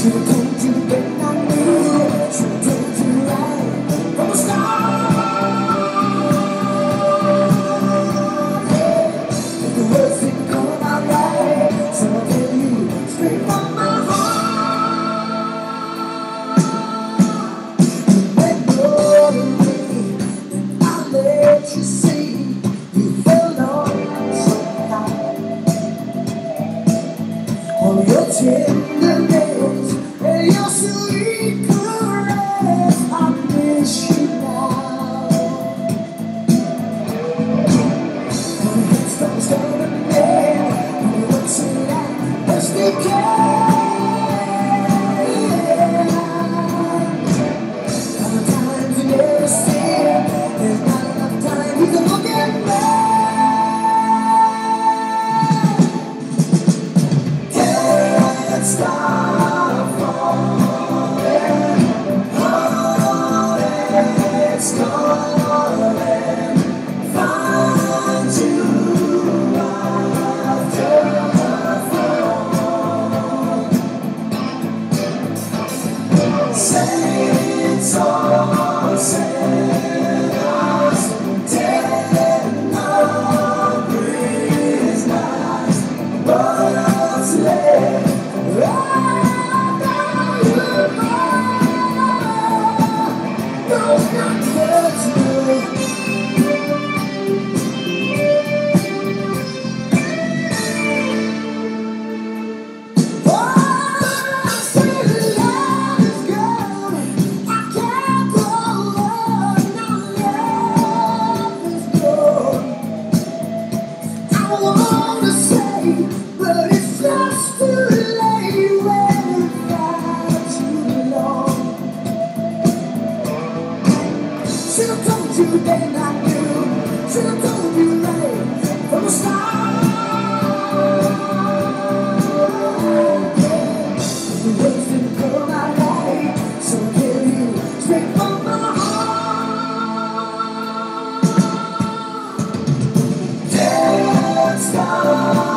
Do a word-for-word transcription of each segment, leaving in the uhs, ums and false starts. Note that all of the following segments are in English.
Should've told you when I knew. Should've told you right from the start. Yeah. If the words didn't come out right, so I'll tell you straight from my heart. When you're with me, I'll let you see you fell on somehow. All your tenderness and your sweet caress, I miss you now. When the heat starts turning red, and you won't see that best they can. All the times you never see it, there's not enough time you can look at me. Stop falling, oh, it's calling, find you after the fall. Say it's all said, lost, dead, no breeze, lost, what's left? But it's just too late when we've got too long. Should've told you then I knew. Should've told you right from the start. Yeah. The words didn't come out right, so I'll tell you straight from my heart. Dead stop.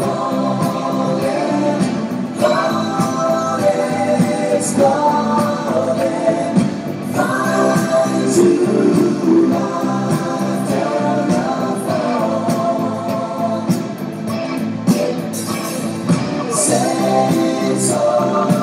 It's calling, find you after the fall. Say it's all.